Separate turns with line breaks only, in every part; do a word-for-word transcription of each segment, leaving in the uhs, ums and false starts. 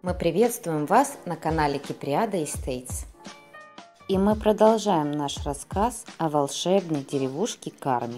Мы приветствуем вас на канале Киприада Estates. И мы продолжаем наш рассказ о волшебной деревушке Карми,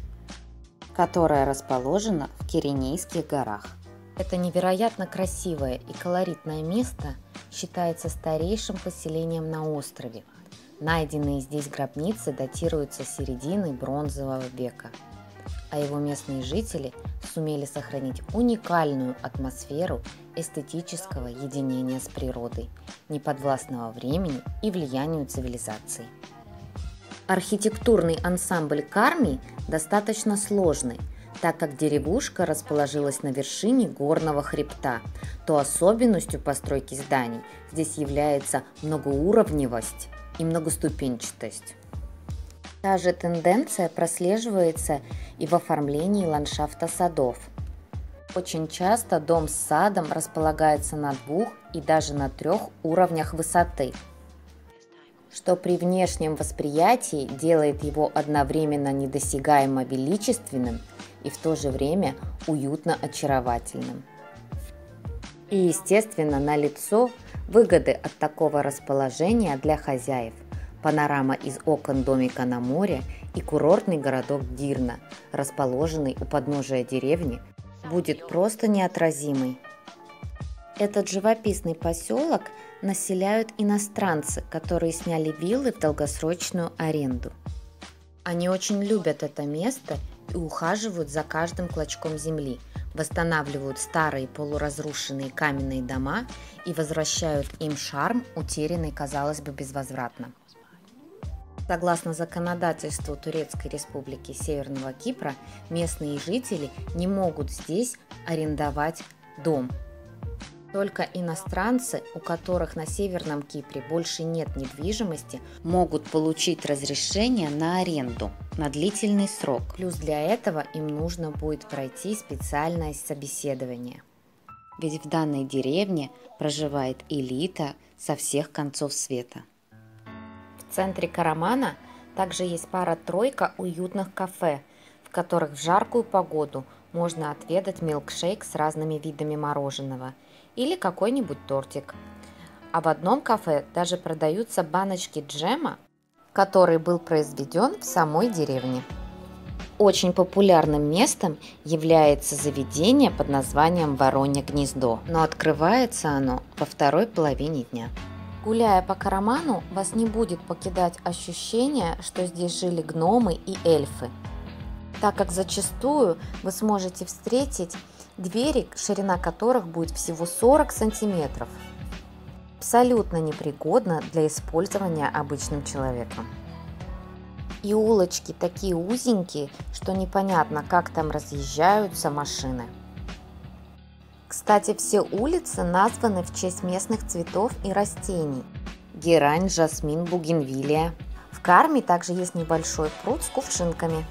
которая расположена в Киренейских горах. Это невероятно красивое и колоритное место считается старейшим поселением на острове. Найденные здесь гробницы датируются середины бронзового века, а его местные жители сумели сохранить уникальную атмосферу эстетического единения с природой, неподвластного времени и влиянию цивилизации. Архитектурный ансамбль Карми достаточно сложный, так как деревушка расположилась на вершине горного хребта, то особенностью постройки зданий здесь является многоуровневость и многоступенчатость. Та же тенденция прослеживается и в оформлении ландшафта садов. Очень часто дом с садом располагается на двух и даже на трех уровнях высоты, что при внешнем восприятии делает его одновременно недосягаемо величественным и в то же время уютно очаровательным. И, естественно, налицо выгоды от такого расположения для хозяев. Панорама из окон домика на море и курортный городок Дирна, расположенный у подножия деревни, будет просто неотразимый. Этот живописный поселок населяют иностранцы, которые сняли виллы в долгосрочную аренду. Они очень любят это место и ухаживают за каждым клочком земли, восстанавливают старые полуразрушенные каменные дома и возвращают им шарм, утерянный, казалось бы, безвозвратно. Согласно законодательству Турецкой Республики Северного Кипра, местные жители не могут здесь арендовать дом. Только иностранцы, у которых на Северном Кипре больше нет недвижимости, могут получить разрешение на аренду на длительный срок. Плюс для этого им нужно будет пройти специальное собеседование. Ведь в данной деревне проживает элита со всех концов света. В центре Карамана также есть пара-тройка уютных кафе, в которых в жаркую погоду можно отведать милкшейк с разными видами мороженого или какой-нибудь тортик. А в одном кафе даже продаются баночки джема, который был произведен в самой деревне. Очень популярным местом является заведение под названием Воронье гнездо, но открывается оно во второй половине дня. Гуляя по Караману, вас не будет покидать ощущение, что здесь жили гномы и эльфы, так как зачастую вы сможете встретить двери, ширина которых будет всего сорок сантиметров. Абсолютно непригодно для использования обычным человеком. И улочки такие узенькие, что непонятно, как там разъезжаются машины. Кстати, все улицы названы в честь местных цветов и растений. Герань, жасмин, бугенвилия. В Карми также есть небольшой пруд с кувшинками.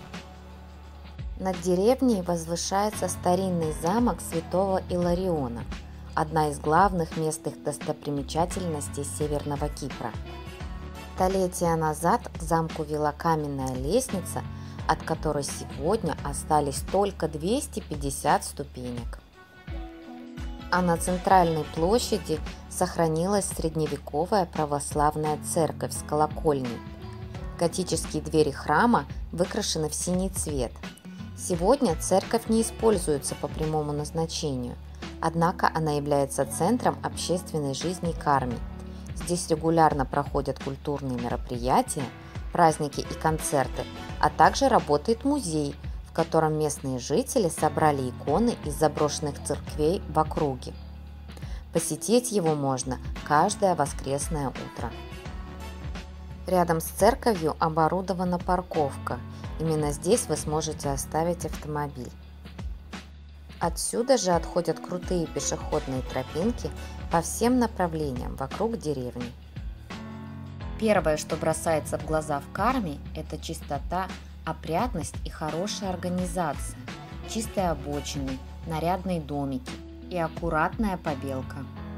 Над деревней возвышается старинный замок святого Илариона, одна из главных местных достопримечательностей Северного Кипра. Столетия назад к замку вела каменная лестница, от которой сегодня остались только двести пятьдесят ступенек. А на центральной площади сохранилась средневековая православная церковь с колокольней. Готические двери храма выкрашены в синий цвет. Сегодня церковь не используется по прямому назначению, однако она является центром общественной жизни Карми. Здесь регулярно проходят культурные мероприятия, праздники и концерты, а также работает музей, в котором местные жители собрали иконы из заброшенных церквей в округе. Посетить его можно каждое воскресное утро. Рядом с церковью оборудована парковка. Именно здесь вы сможете оставить автомобиль. Отсюда же отходят крутые пешеходные тропинки по всем направлениям вокруг деревни. Первое, что бросается в глаза в Карми, это чистота, опрятность и хорошая организация, чистые обочины, нарядные домики и аккуратная побелка.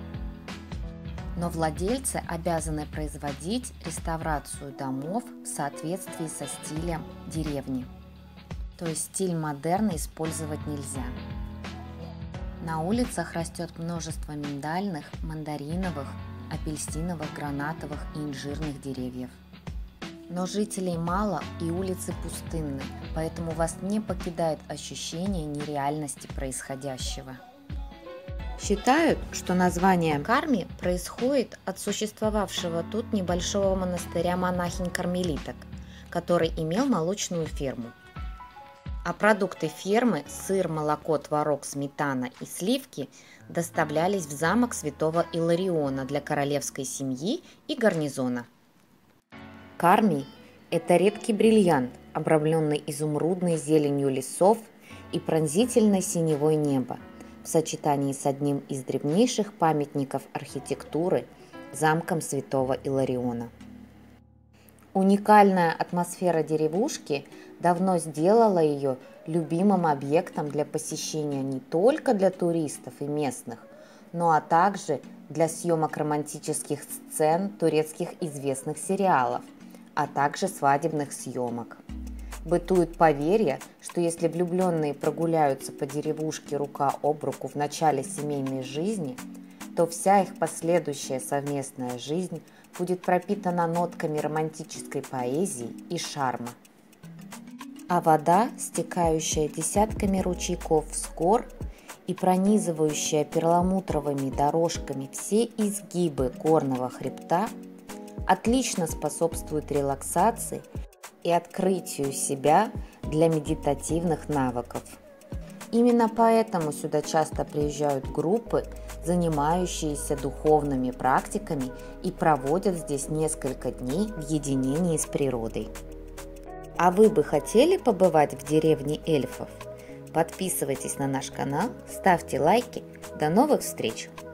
Но владельцы обязаны производить реставрацию домов в соответствии со стилем деревни. То есть стиль модерна использовать нельзя. На улицах растет множество миндальных, мандариновых, апельсиновых, гранатовых и инжирных деревьев. Но жителей мало и улицы пустынны, поэтому вас не покидает ощущение нереальности происходящего. Считают, что название Карми происходит от существовавшего тут небольшого монастыря монахинь-кармелиток, который имел молочную ферму. А продукты фермы – сыр, молоко, творог, сметана и сливки – доставлялись в замок святого Илариона для королевской семьи и гарнизона. Кармий – это редкий бриллиант, обрамленный изумрудной зеленью лесов и пронзительной синевой неба, в сочетании с одним из древнейших памятников архитектуры – замком святого Илариона. Уникальная атмосфера деревушки давно сделала ее любимым объектом для посещения не только для туристов и местных, но а также для съемок романтических сцен турецких известных сериалов, а также свадебных съемок. Бытует поверье, что если влюбленные прогуляются по деревушке рука об руку в начале семейной жизни, то вся их последующая совместная жизнь будет пропитана нотками романтической поэзии и шарма. А вода, стекающая десятками ручейков с гор и пронизывающая перламутровыми дорожками все изгибы горного хребта, отлично способствует релаксации и открытию себя для медитативных навыков. Именно поэтому сюда часто приезжают группы, занимающиеся духовными практиками и проводят здесь несколько дней в единении с природой. А вы бы хотели побывать в деревне эльфов? Подписывайтесь на наш канал, ставьте лайки. До новых встреч!